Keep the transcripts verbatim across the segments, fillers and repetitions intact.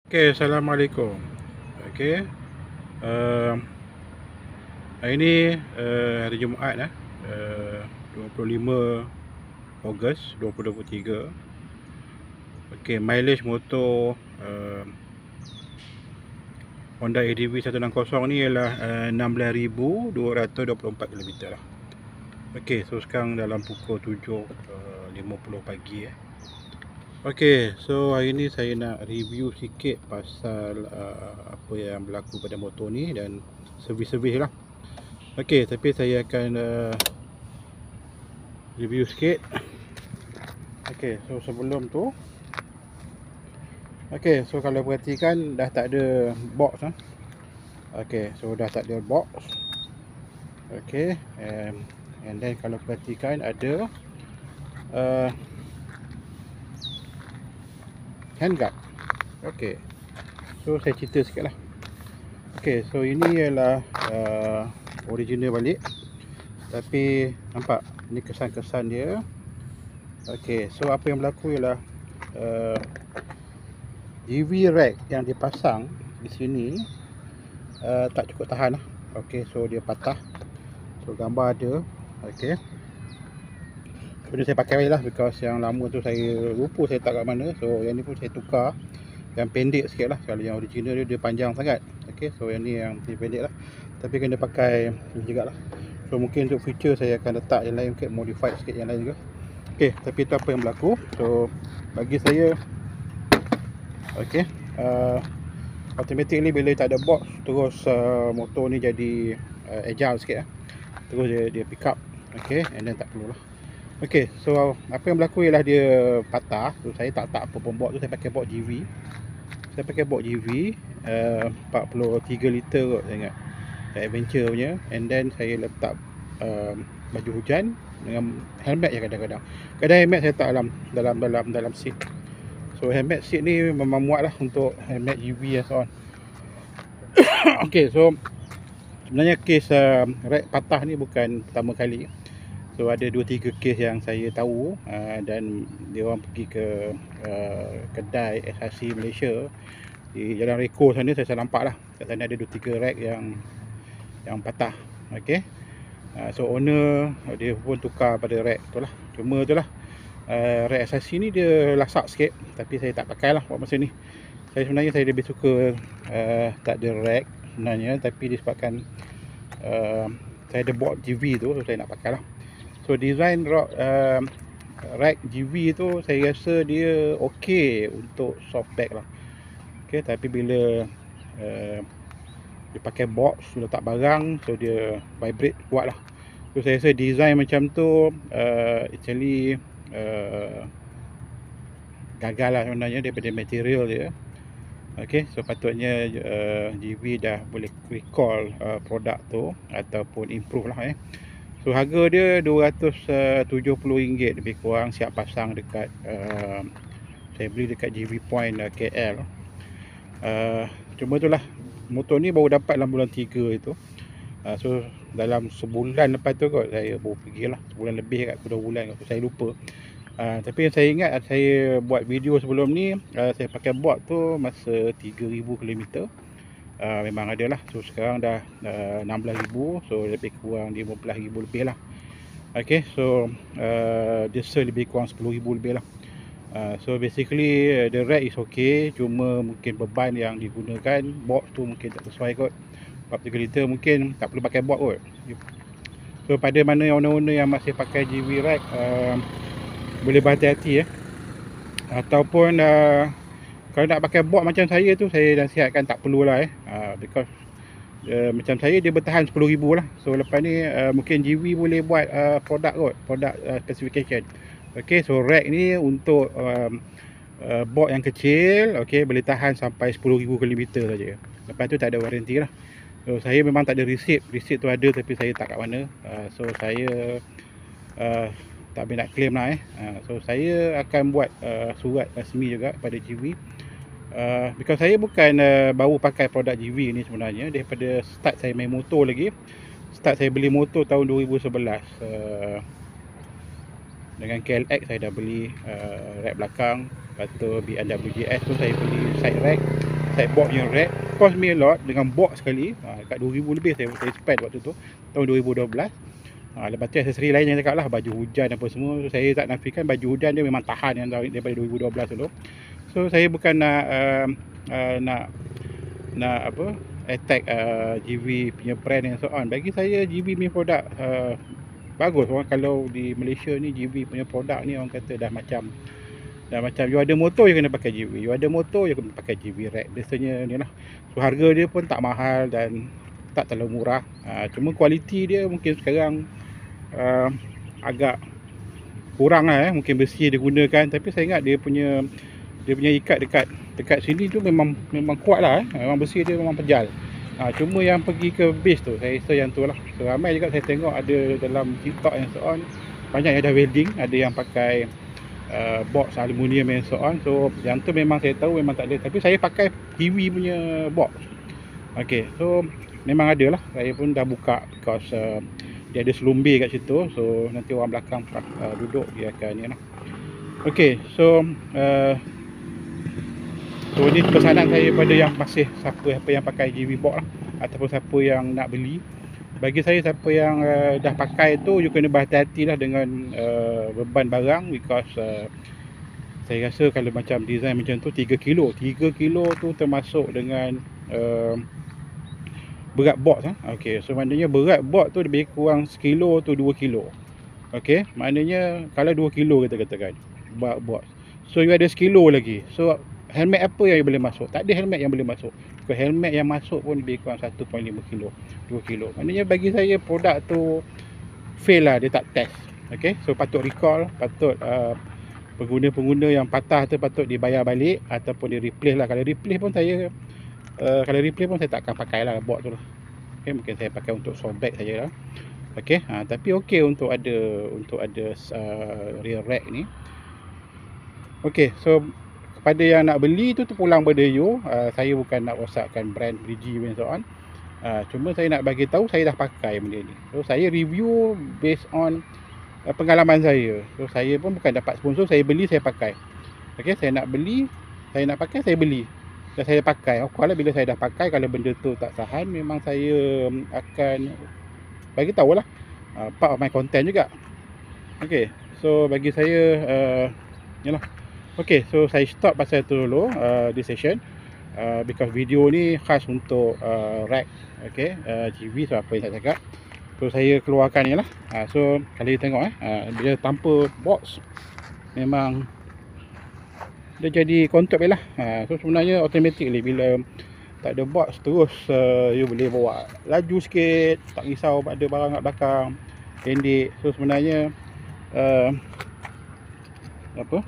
Okey, Assalamualaikum. Okey, uh, hari ni uh, hari Jumaat eh, uh, dua puluh lima Ogos dua ribu dua puluh tiga. Okey, mileage motor uh, Honda A D V seratus enam puluh ni ialah uh, enam belas ribu dua ratus dua puluh empat kilometer lah. Okey, so sekarang dalam pukul tujuh lima puluh pagi eh. Okey, so hari ni saya nak review sikit pasal uh, apa yang berlaku pada motor ni dan servis-servis lah. Okey, tapi saya akan uh, review sikit. Okey, so sebelum tu, okey, so kalau perhatikan dah tak ada box lah. Okey, so dah tak ada box. Okey, and, and then kalau perhatikan ada uh, handguard. Okey, so saya cerita sikit lah. Okey, so ini ialah uh, original balik, tapi nampak ni kesan-kesan dia. Okey, so apa yang berlaku ialah uh, G V rack yang dipasang di sini uh, tak cukup tahan lah. Okey, so dia patah. So gambar ada. Okey, kemudian saya pakai lah, because yang lama tu saya lupa saya tak kat mana. So yang ni pun saya tukar yang pendek sikit lah. Kalau yang original dia, dia panjang sangat. Okey, so yang ni yang pendek lah, tapi kena pakai ni juga lah. So mungkin untuk future saya akan letak yang lain, mungkin modified sikit yang lain juga. Okey, tapi itu apa yang berlaku. So bagi saya, okey, uh, automatically bila tak ada box, terus uh, motor ni jadi uh, agile sikit lah. Terus dia, dia pick up. Okey, and then tak perlulah. Okey, so apa yang berlaku ialah dia patah. So saya tak tak apa pun box tu, saya pakai box G V. Saya pakai box G V uh, empat puluh tiga liter kot saya ingat, adventure punya. And then saya letak uh, baju hujan dengan helmet je kadang-kadang. Kadang helmet saya letak dalam dalam dalam dalam seat. So helmet seat ni memang muat lah untuk helmet G V and so on. Okey, so sebenarnya kes uh, rack patah ni bukan pertama kali. So ada dua tiga kes yang saya tahu, uh, dan dia orang pergi ke uh, kedai S R C Malaysia di Jalan Reko sana. Saya nampak lah kat sana ada dua tiga rack yang yang patah. Okey, uh, so owner dia pun tukar pada rack tu lah. Cuma tu lah, uh, rack S R C ni dia lasak sikit, tapi saya tak pakai lah buat masa ni. Saya sebenarnya saya lebih suka uh, tak ada rack sebenarnya, tapi disebabkan uh, saya ada box G V tu, so saya nak pakai lah. So design rock, uh, rack G V tu saya rasa dia okey untuk softback lah. Okey, tapi bila uh, dia pakai box, letak barang, so dia vibrate kuat lah. So saya rasa design macam tu uh, actually uh, gagal lah sebenarnya daripada material dia. Okey, so patutnya uh, G V dah boleh recall uh, produk tu ataupun improve lah eh. So harga dia dua ratus tujuh puluh ringgit lebih kurang, siap pasang dekat uh, saya beli dekat G V Point uh, K L. Uh, cuma itulah, motor ni baru dapat dalam bulan tiga itu. Uh, so dalam sebulan lepas tu kot saya baru pergi lah, sebulan lebih kat dua bulan kot, saya lupa. Uh, tapi yang saya ingat, saya buat video sebelum ni, uh, saya pakai board tu masa tiga ribu kilometer. Uh, memang ada lah. So sekarang dah uh, enam belas ribu, so lebih kurang lima belas ribu lebih lah. Okay, so uh, diesel lebih kurang sepuluh ribu lebih lah. uh, So basically uh, the rack is okay, cuma mungkin beban yang digunakan, box tu mungkin tak sesuai kot. empat puluh tiga liter mungkin tak perlu pakai box kot. So pada mana owner-owner yang masih pakai G V rack, uh, boleh berhati-hati eh. Ataupun uh, kalau nak pakai box macam saya tu, saya nasihatkan tak perlulah eh, uh, because uh, macam saya dia bertahan sepuluh ribu lah. So lepas ni uh, mungkin G V boleh buat uh, produk kot, produk uh, specification. Okay, so rack ni untuk um, uh, box yang kecil, okay, boleh tahan sampai sepuluh ribu kilometer saja. Lepas tu tak ada waranti lah. So saya memang tak ada receipt, receipt tu ada tapi saya tak kat mana. uh, So saya uh, tak boleh nak claim lah eh. uh, So saya akan buat uh, surat rasmi juga pada G V. Uh, because saya bukan uh, baru pakai produk G V ni sebenarnya. Daripada start saya main motor lagi, start saya beli motor tahun dua ribu sebelas, uh, dengan K L X saya dah beli uh, rack belakang. Lepas tu B M W G S tu saya beli side rack. Saya bought punya rack, cost me a lot dengan box sekali. Ha, kat dua ribu lebih saya, saya spend waktu tu, tahun dua ribu dua belas. Ha, lepas tu aksesori lain yang cakap lah, baju hujan apa semua. So, saya tak nafikan baju hujan dia memang tahan yang daripada dua ribu dua belas dulu. So saya bukan nak uh, uh, nak nak apa attack uh, G V punya brand and so on. Bagi saya G V punya produk uh, bagus. Orang kalau di Malaysia ni G V punya produk ni orang kata dah macam dah macam you ada motor you kena pakai G V, you ada motor you kena pakai G V rack. Biasanya ni lah. So harga dia pun tak mahal dan tak terlalu murah. Uh, cuma kualiti dia mungkin sekarang uh, agak kurang lah eh. Mungkin besi dia gunakan, tapi saya ingat dia punya dia punya ikat dekat dekat sini tu memang memang kuat lah eh. Memang besi dia memang pejal. Ha, cuma yang pergi ke base tu saya rasa yang tu lah. So ramai juga saya tengok ada dalam TikTok and so on, banyak yang dah welding, ada yang pakai uh, box aluminium and so on. So yang tu memang saya tahu memang tak ada, tapi saya pakai Kiwi punya box. Okay, so memang ada lah. Saya pun dah buka because uh, dia ada selumbir kat situ. So nanti orang belakang uh, duduk dia akan ni lah. Okay, so uh, So ni pesanan saya pada yang masih siapa apa yang pakai G V box lah, ataupun siapa yang nak beli. Bagi saya siapa yang uh, dah pakai tu, you kena berhati-hati lah dengan uh, beban barang, because uh, saya rasa kalau macam design macam tu tiga kilo, tiga kilo tu termasuk dengan uh, berat box lah. Okay, so maknanya berat box tu lebih kurang sekilo tu dua kilo. Okay, maknanya kalau dua kilo kita katakan berat box, so you ada sekilo lagi. So helmet apa yang boleh masuk? Tak ada helmet yang boleh masuk. Kalau helmet yang masuk pun lebih kurang satu perpuluhan lima kilo, dua kilo. Maknanya bagi saya produk tu fail lah, dia tak test. Okay, so patut recall, patut uh, pengguna-pengguna yang patah tu patut dibayar balik ataupun di replace lah. Kalau replace pun saya uh, kalau replace pun saya tak akan pakai lah box tu lah. Okay, mungkin saya pakai untuk sobek saja lah. Okay, ha, tapi okay untuk ada untuk ada uh, rear rack ni. Okay, so kepada yang nak beli tu terpulang pada you. uh, Saya bukan nak rosakkan brand Brigi and so on. uh, Cuma saya nak bagi tahu saya dah pakai benda ni. So saya review based on uh, pengalaman saya. So saya pun bukan dapat sponsor, saya beli, saya pakai. Okay, saya nak beli, saya nak pakai, saya beli dan saya pakai. Of course lah, bila saya dah pakai, kalau benda tu tak tahan, memang saya akan bagi tahu lah, uh, part of my content juga. Okay, so bagi saya uh, yalah. Okay, so saya stop pasal tu dulu uh, di session, uh, because video ni khas untuk uh, rack. Okay, uh, G V, so apa yang saya cakap, so saya keluarkan ni lah. uh, So kalau you tengok eh, uh, dia tanpa box memang dia jadi kontok lah. uh, So sebenarnya automatically bila tak ada box terus uh, you boleh bawa laju sikit, tak risau ada barang kat belakang pendek. So sebenarnya uh, apa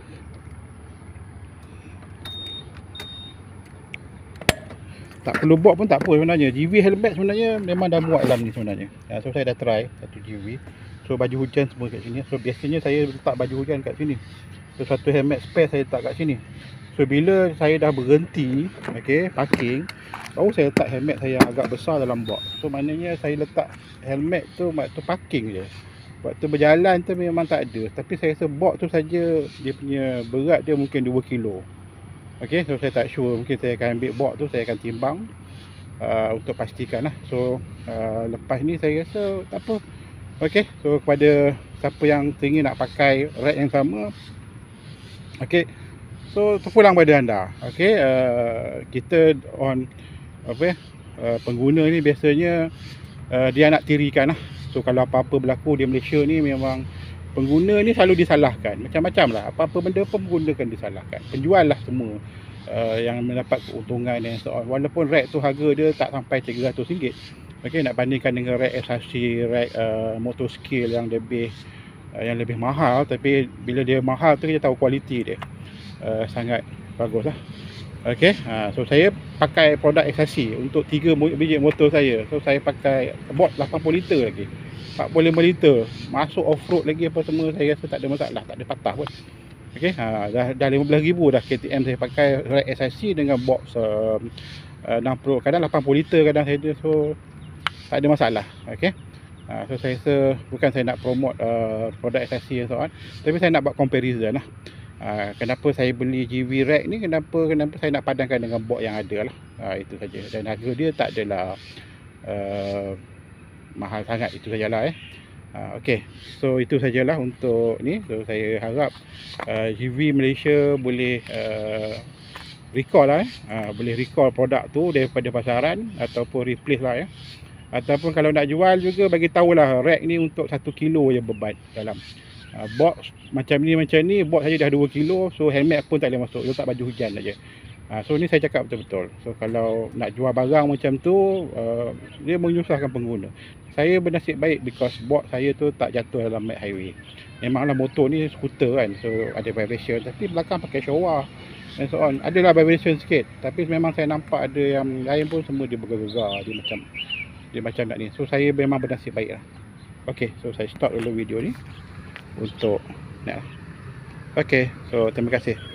tak perlu box pun tak apa sebenarnya. G V helmet sebenarnya memang dah muat dalam ni sebenarnya. Ya, so saya dah try satu G V. So baju hujan semua kat sini. So biasanya saya letak baju hujan kat sini. So satu helmet spare saya letak kat sini. So bila saya dah berhenti, okey, parking, baru saya letak helmet saya yang agak besar dalam box. So maknanya saya letak helmet tu waktu parking je. Waktu berjalan tu memang tak ada. Tapi saya rasa box tu saja dia punya berat dia mungkin dua kilo. Okay, so saya tak sure, mungkin saya akan ambil box tu, saya akan timbang uh, untuk pastikan lah. So uh, lepas ni saya rasa tak apa. Okay, so kepada siapa yang teringin nak pakai rack yang sama, okay, so terpulang pada anda. Okay, uh, kita on apa ya, uh, pengguna ni biasanya uh, dia nak tirikan lah. So kalau apa-apa berlaku di Malaysia ni, memang pengguna ni selalu disalahkan. Macam-macam lah, apa-apa benda pun pengguna kan disalahkan. Penjual lah semua uh, yang mendapat keuntungan dan so on. Walaupun rack tu harga dia tak sampai tiga ratus ringgit. Okay, nak bandingkan dengan rack S R C, rack uh, motor skill yang lebih uh, yang lebih mahal. Tapi bila dia mahal tu kita tahu kualiti dia uh, sangat bagus lah. Okay, uh, so saya pakai produk S R C untuk tiga biji motor saya. So saya pakai bot lapan puluh liter lagi, empat puluh lima liter, masuk off-road lagi apa semua, saya rasa tak ada masalah, tak ada patah pun. Okay, ha, dah, dah lima belas ribu dah K T M saya pakai rack S R C dengan box uh, uh, enam puluh, kadang lapan puluh liter kadang saya ada. So tak ada masalah. Okay, ha, so saya rasa bukan saya nak promote uh, produk S R C dan so on, tapi saya nak buat comparison lah. Uh, kenapa saya beli G V rack ni, kenapa kenapa saya nak padankan dengan box yang ada lah. Uh, itu saja. Dan harga dia tak adalah uh, mahal sangat, itu sajalah eh. Uh, Okey, so itu sajalah untuk ni. So saya harap uh, G V Malaysia boleh uh, recall lah eh. Uh, boleh recall produk tu daripada pasaran ataupun replace lah ya. Ataupun kalau nak jual juga bagi tahulah rack ni untuk satu kilo je beban dalam. Uh, box macam ni macam ni, box saja dah dua kilo, so helmet pun tak boleh masuk, letak baju hujan saja. Uh, so ni saya cakap betul-betul. So kalau nak jual barang macam tu, uh, dia menyusahkan pengguna. Saya bernasib baik because box saya tu tak jatuh dalam mat highway. Memanglah motor ni skuter kan, so ada vibration, tapi belakang pakai Showa and so on. Adalah vibration sikit, tapi memang saya nampak ada yang lain pun semua dia bergegar, dia macam dia macam nak ni. So saya memang bernasib baik lah. Okay, so saya stop dulu video ni untuk nak. Okay, so terima kasih.